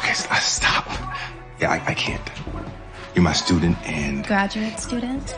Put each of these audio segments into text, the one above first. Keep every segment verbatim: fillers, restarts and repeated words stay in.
Okay, stop. Yeah, I, I can't. You're my student and... Graduate student?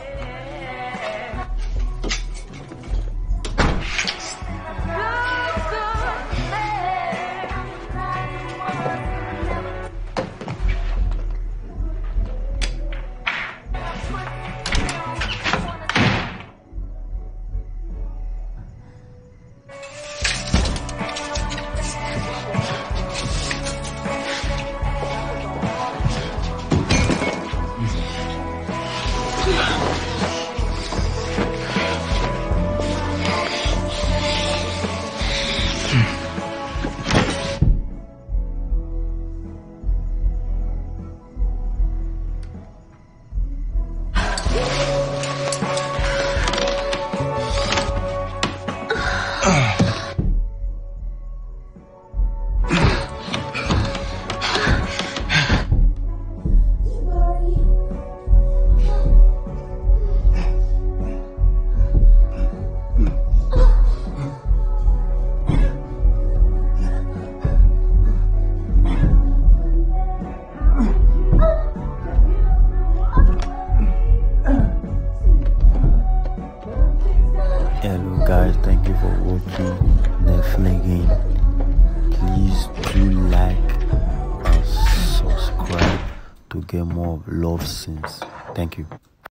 Hello guys, thank you for watching NETLIXNG. Please do like and subscribe to get more love scenes. Thank you.